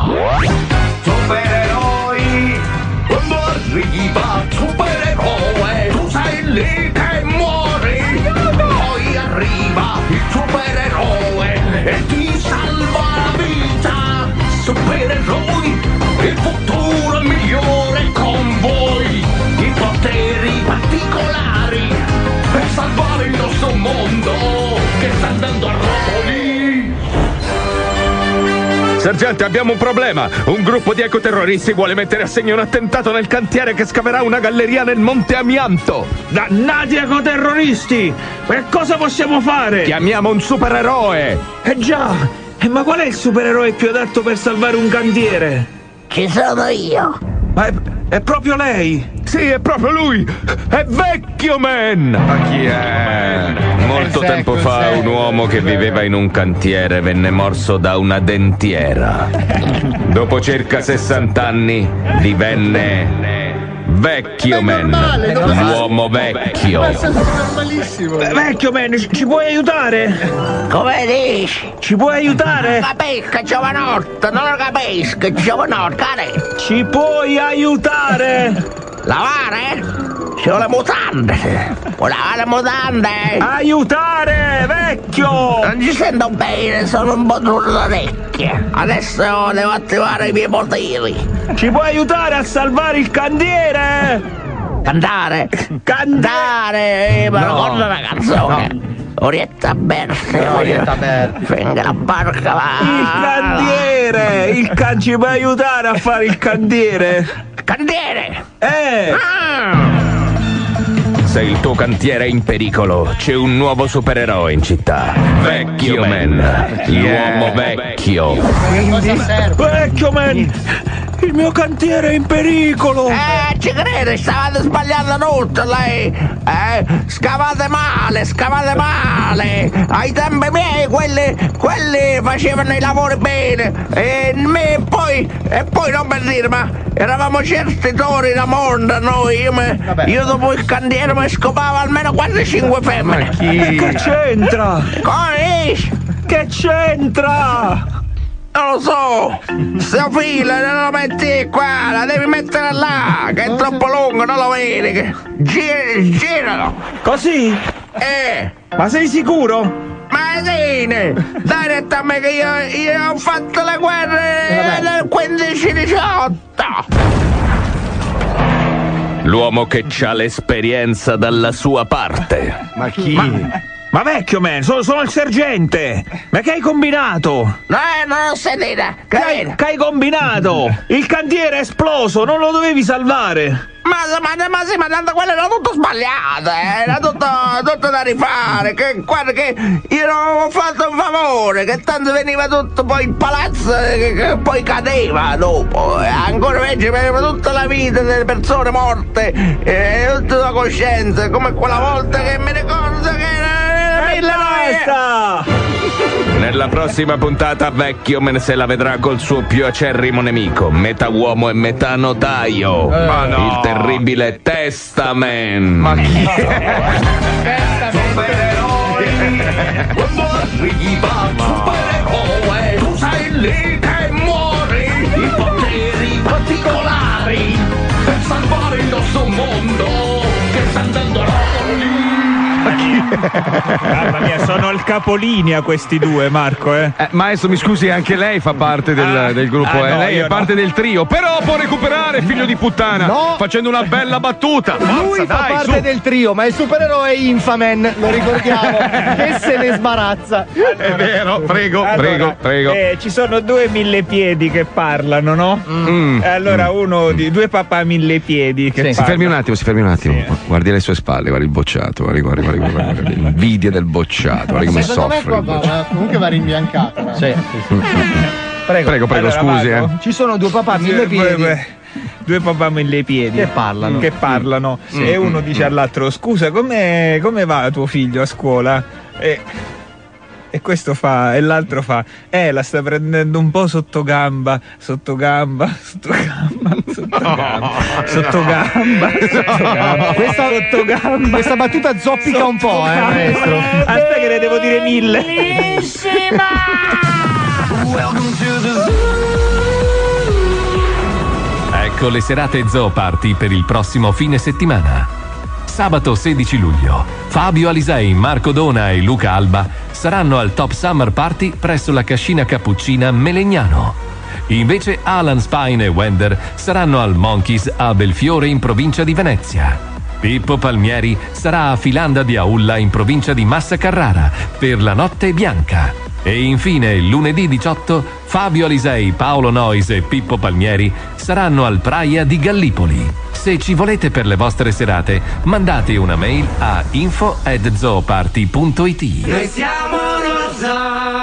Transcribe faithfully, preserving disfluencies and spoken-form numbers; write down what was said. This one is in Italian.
Supereroi, quando arriva supereroe, tu sei lì che muori. Poi arriva il supereroe e ti salva la vita. Supereroi, il futuro è migliore con voi. I poteri particolari per salvare il nostro mondo che sta andando a rotoli. Sergente, abbiamo un problema. Un gruppo di ecoterroristi vuole mettere a segno un attentato nel cantiere che scaverà una galleria nel Monte Amianto. Dannati ecoterroristi! E cosa possiamo fare? Chiamiamo un supereroe. Eh già! Eh, ma qual è il supereroe più adatto per salvare un cantiere? Ci sono io. Ma è, è proprio lei? Sì, è proprio lui! È Vecchio Man! Ma chi è? Molto Eh, tempo secco, fa secco, un uomo che vero. viveva in un cantiere venne morso da una dentiera. Dopo circa sessanta anni divenne Vecchio Man, normale, normale. l'uomo vecchio. Ma è normalissimo. Eh, Vecchio Man, ci ci puoi aiutare? Come dici? Ci puoi aiutare? Capisco, giovanotto, non lo capisco, giovanotto, care. Ci puoi aiutare? Lavare? Ci vuole mutande. Vuole lavare mutande. Aiutare, vecchio! Non ci sento bene, sono un po' d'orecchie. Adesso devo attivare i miei poteri. Ci puoi aiutare a salvare il cantiere? Cantare? Cantare! Eh, ma ricordo una canzone. Orietta Berti. Orietta Berti. Venga la barca va. Il cantiere! Il can ci puoi aiutare a fare il cantiere? Cantiere! Eh! Ah. Se il tuo cantiere è in pericolo, c'è un nuovo supereroe in città. Vecchio Man, l'uomo vecchio. Cosa serve? Vecchio Man! Il mio cantiere è in pericolo! Eh, ci credo, stavate sbagliando tutto lei. Eh, scavate male, scavate male. Ai tempi miei quelli, quelli facevano i lavori bene. E me poi, e poi non per dire, ma eravamo certitori da mondo noi. Io, me, io dopo il cantiere mi scopavo almeno quattro cinque femmine. E che c'entra? Come dici? Che c'entra? Non lo so, sto filo non lo metti qua, la devi mettere là, che è troppo lungo, non lo vedi, che... Gira, giralo, Così? eh, Ma sei sicuro? ma sì, dai retta a me che io, io ho fatto le guerre nel quindici diciotto. L'uomo che c'ha l'esperienza dalla sua parte. Ma chi? Ma, ma vecchio Man, sono, sono il sergente! Ma che hai combinato? No, non ho sentito, Che hai, che hai combinato? Il cantiere è esploso, non lo dovevi salvare! Ma, ma, ma sì, ma tanto quello era tutto sbagliato, eh, era tutto, tutto da rifare, che guarda che io non avevo fatto un favore, che tanto veniva tutto poi il palazzo che, che poi cadeva dopo, e ancora invece veniva tutta la vita delle persone morte, e tutta la coscienza, come quella volta che mi ricordo che era E basta! Nella prossima puntata Vecchio Man se la vedrà col suo più acerrimo nemico, metà uomo e metà notaio. Ma no. Il terribile Testaman. Ma chi? Supereroi, quando arriva supereroe, tu sei lì che muori. I poteri particolari per salvare il nostro mondo che sta andando a rotoli. Mamma mia, sono al capolinea questi due, Marco, eh. Eh, maestro, mi scusi, anche lei fa parte del, Ah, del gruppo, ah, eh. no, Lei io è parte no. del trio, però può recuperare, figlio di puttana, No. facendo una bella battuta. Lui Forza, fa dai, parte su. del trio, ma il supereroe è Infaman, lo ricordiamo, che se ne sbarazza. È vero, prego, Allora, prego, prego. eh, ci sono due millepiedi che parlano, no? Mm. E allora uno di due papà millepiedi che Si parlano. fermi un attimo, si fermi un attimo. Guardi le sue spalle, guardi il bocciato, guardi, guardi, guardi, guardi, guardi l'invidia del bocciato, guardi come Secondo me soffre. qua il va- bocciato. va- comunque va rimbiancato. Sì. Prego, prego, Allora, scusi, Marco, eh. Ci sono due papà mille Due, piedi. due- due papà millepiedi Che parlano. che parlano e uno dice all'altro: scusa, come, come va tuo figlio a scuola? E, e questo fa, e l'altro fa: eh, la sta prendendo un po' sotto gamba, sotto gamba, sotto gamba, sotto gamba, sotto gamba, sotto gamba, Questa, sotto gamba. questa battuta zoppica un po', eh, maestro. Aspetta che ne devo dire mille. Welcome to the zoo. Ecco le serate Zoo Party per il prossimo fine settimana. Sabato sedici luglio, Fabio Alisei, Marco Dona e Luca Alba saranno al Top Summer Party presso la Cascina Cappuccina Melegnano. Invece Alan Spine e Wender saranno al Monkeys a Belfiore in provincia di Venezia. Pippo Palmieri sarà a Filanda di Aulla in provincia di Massa Carrara per la Notte Bianca. E infine lunedì diciotto Fabio Alisei, Paolo Nois e Pippo Palmieri saranno al Praia di Gallipoli. Se ci volete per le vostre serate, mandate una mail a info at zooparty punto it. Noi siamo lo zoo.